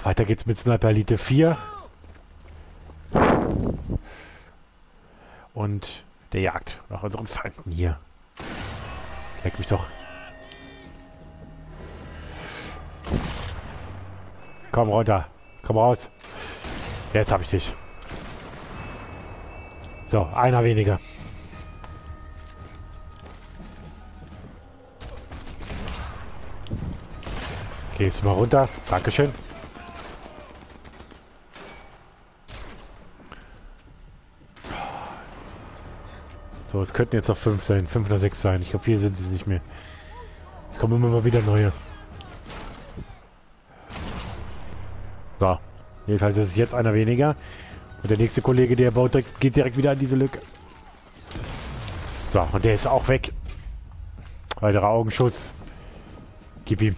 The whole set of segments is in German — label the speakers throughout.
Speaker 1: weiter geht's mit Sniper Elite 4. Und der Jagd nach unseren Feinden hier. Leck mich doch. Komm runter. Komm raus. Jetzt hab ich dich. So, einer weniger. Gehst du mal runter. Dankeschön. So, es könnten jetzt noch 5 sein. 5 oder 6 sein. Ich glaube, 4 sind es nicht mehr. Es kommen immer mal wieder neue. So. Jedenfalls ist es jetzt einer weniger. Und der nächste Kollege, der baut, geht direkt wieder an diese Lücke. So, und der ist auch weg. Weiterer Augenschuss. Gib ihm.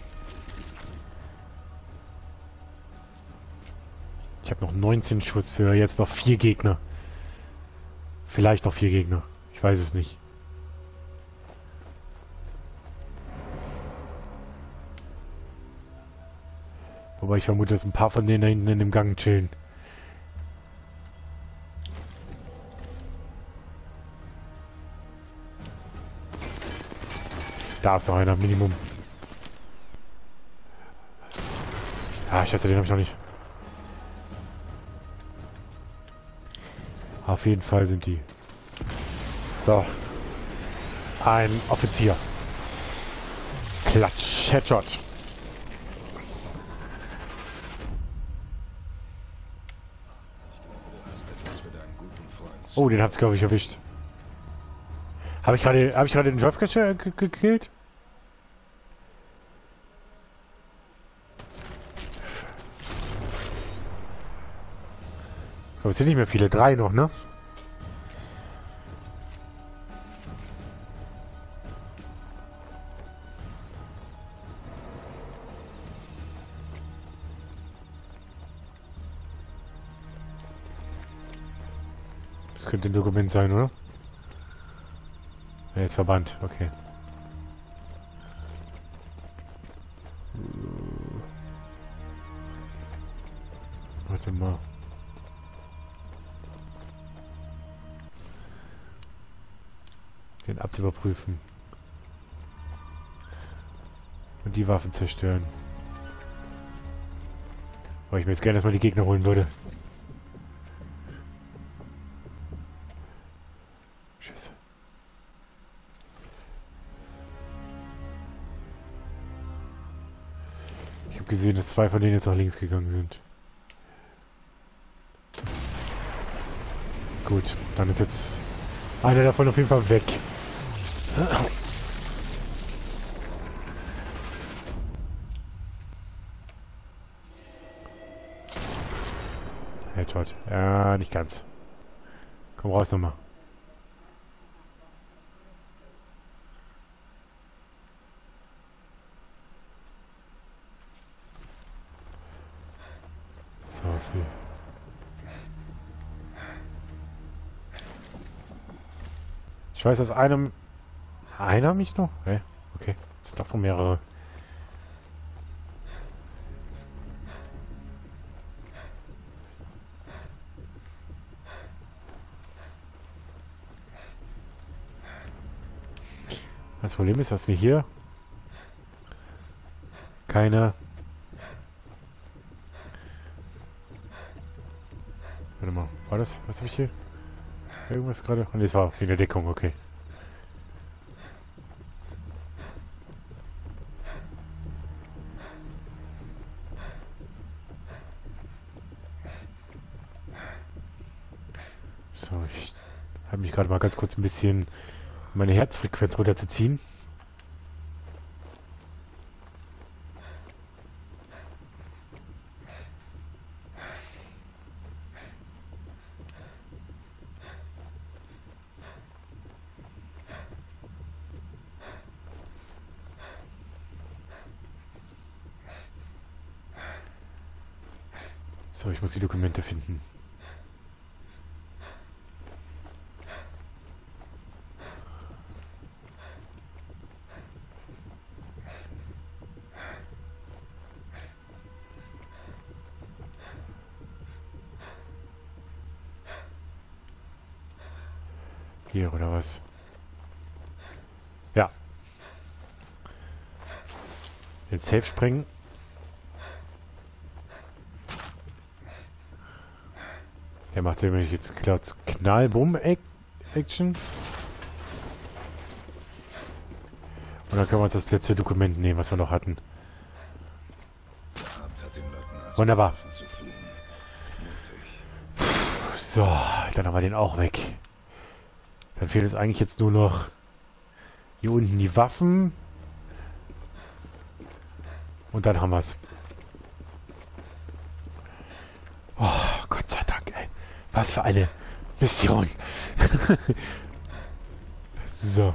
Speaker 1: Ich habe noch 19 Schuss für jetzt noch 4 Gegner. Vielleicht noch 4 Gegner. Ich weiß es nicht. Wobei ich vermute, dass ein paar von denen da hinten in dem Gang chillen. Da ist noch einer, Minimum. Ah, scheiße, den habe ich noch nicht. Auf jeden Fall sind die. So. Ein Offizier. Klatsch, Headshot. Oh, den hat's, glaube ich, erwischt. Habe ich gerade den Drive gekillt? Aber es sind nicht mehr viele. 3 noch, ne? Das könnte ein Dokument sein, oder? Er ist verbannt, okay. Warte mal. Den Abt überprüfen. Und die Waffen zerstören. Weil ich mir jetzt gerne erstmal die Gegner holen würde. Scheiße. Ich habe gesehen, dass 2 von denen jetzt nach links gegangen sind. Gut, dann ist jetzt einer davon auf jeden Fall weg. Headshot. Ja, nicht ganz. Komm raus nochmal. So viel. Ich weiß, dass einer mich noch? Hey, okay. Das sind doch von mehrere. Das Problem ist, dass wir hier keine... Warte mal, war das? Was habe ich hier? Irgendwas gerade? Und das war in der Deckung, okay. So, ich habe mich gerade mal ganz kurz ein bisschen meine Herzfrequenz runterzuziehen. So, ich muss die Dokumente finden. Hier, oder was? Ja. Den Safe springen. Er macht nämlich jetzt Knall-Bumm-Action. Und dann können wir uns das letzte Dokument nehmen, was wir noch hatten. Wunderbar. So, dann haben wir den auch weg. Dann fehlt es eigentlich jetzt nur noch hier unten die Waffen. Und dann haben wir es. Oh, Gott sei Dank, ey. Was für eine Mission. So.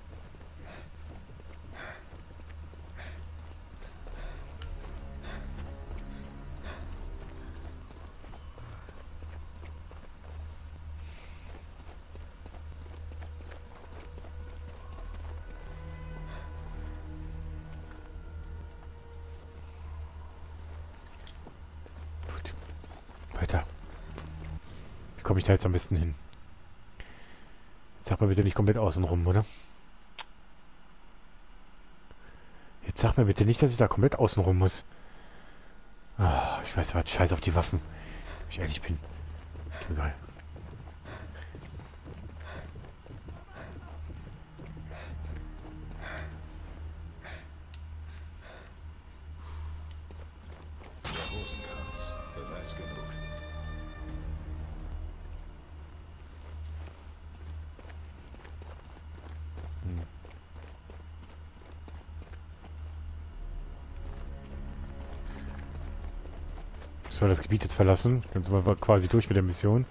Speaker 1: Weiter. Wie komme ich da jetzt am besten hin? Sag mal bitte nicht komplett außenrum, oder? Jetzt sag mir bitte nicht, dass ich da komplett außenrum muss. Ah, ich weiß was. Scheiß auf die Waffen. Wenn ich ehrlich bin. Egal. Soll das Gebiet jetzt verlassen? Dann sind wir quasi durch mit der Mission.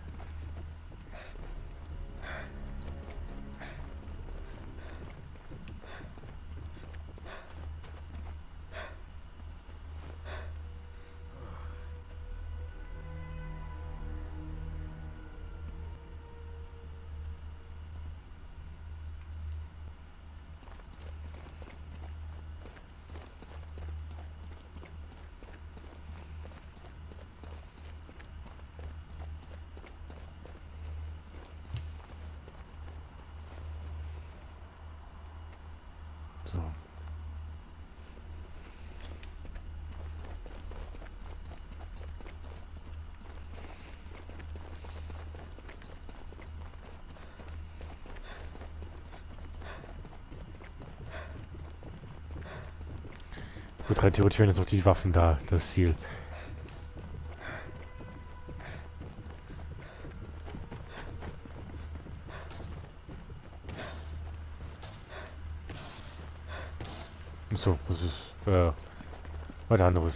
Speaker 1: So. Gut, rein theoretisch wären jetzt noch die Waffen da, das Ziel. So, das ist, was anderes.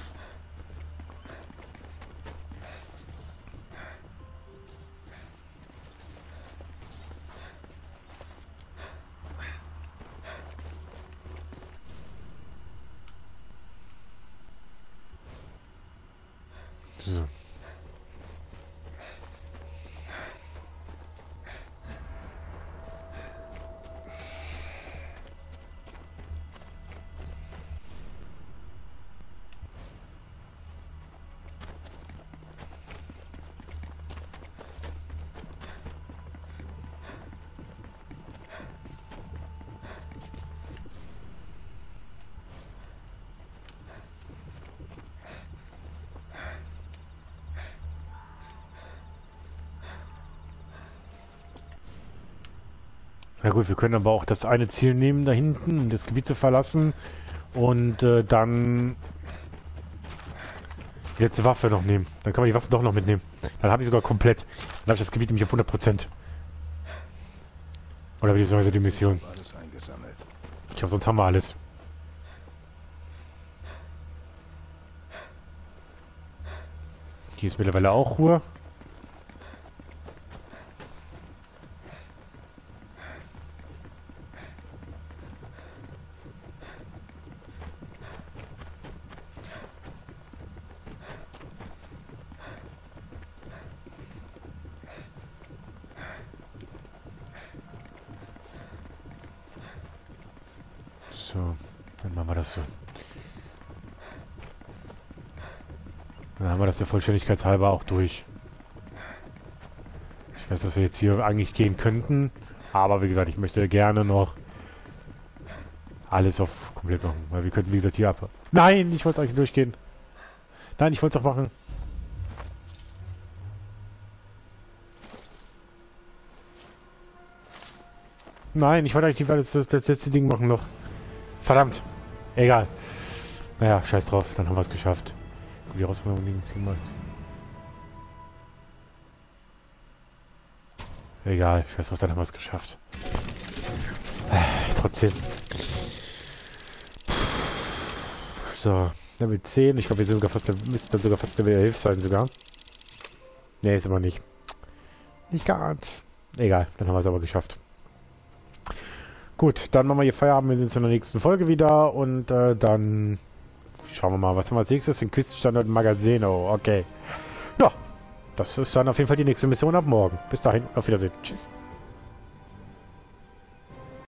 Speaker 1: So. Na gut, wir können aber auch das eine Ziel nehmen da hinten, um das Gebiet zu verlassen. Und dann die letzte Waffe noch nehmen. Dann kann man die Waffen doch noch mitnehmen. Dann habe ich sogar komplett. Dann habe ich das Gebiet nämlich auf 100%. Oder beziehungsweise die Mission. Ich glaube, sonst haben wir alles. Hier ist mittlerweile auch Ruhe. So, dann machen wir das so. Dann haben wir das der Vollständigkeit halber auch durch. Ich weiß, dass wir jetzt hier eigentlich gehen könnten. Aber wie gesagt, ich möchte gerne noch alles auf komplett machen. Weil wir könnten, wie gesagt, hier ab... Nein, ich wollte eigentlich durchgehen. Nein, ich wollte es auch machen. Nein, ich wollte eigentlich das letzte Ding machen noch. Verdammt. Egal. Naja, scheiß drauf. Dann haben wir es geschafft. Gut, die Herausforderung nichts gemacht. Egal, scheiß drauf, dann haben wir es geschafft. Trotzdem. So, Level 10. Ich glaube, wir sind sogar fast, müssten dann sogar fast Level 11 sein sogar. Nee, ist aber nicht. Nicht ganz. Egal, dann haben wir es aber geschafft. Gut, dann machen wir hier Feierabend. Wir sehen uns in der nächsten Folge wieder und dann schauen wir mal, was haben wir als nächstes? Den Küstenstandort Magazeno. Okay. Ja, das ist dann auf jeden Fall die nächste Mission ab morgen. Bis dahin, auf Wiedersehen. Tschüss.